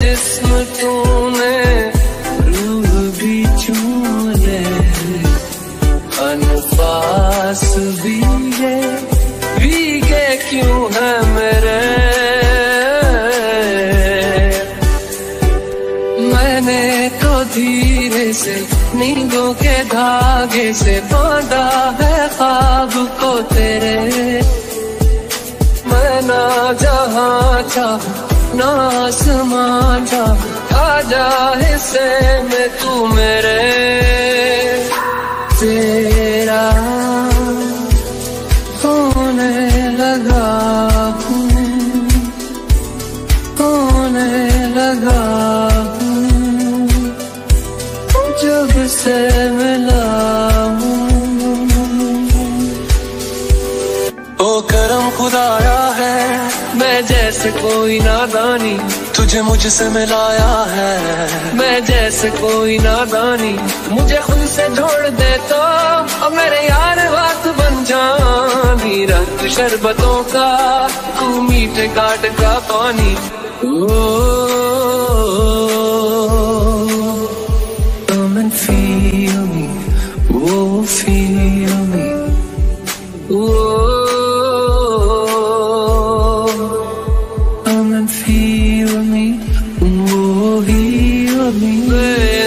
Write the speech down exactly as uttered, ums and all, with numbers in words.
जिस्म तूने रूह भी चूम ले, अनफास भी है भीगे क्यों है मेरे। मैंने तो धीरे से नींदों के धागे से बांधा है ख्वाब को तेरे। मैं ना जहाँ चाह ना आसमां चाह आ जा हिस्से में तू मेरे। तेरा होने लगा हूँ, होने लगा हूँ जब से मिला हूँ। ओ करम खुदाया है मैं जैसे कोई नादानी तुझे मुझसे मिलाया है। मैं जैसे कोई नादानी मुझे खुद से जोड़ दे तो अब मेरे यार बात बन जानी। रंग शरबतों का तू मीठे काट का पानी। ओ come and feel me, oh feel me, oh come and feel me, oh heal me.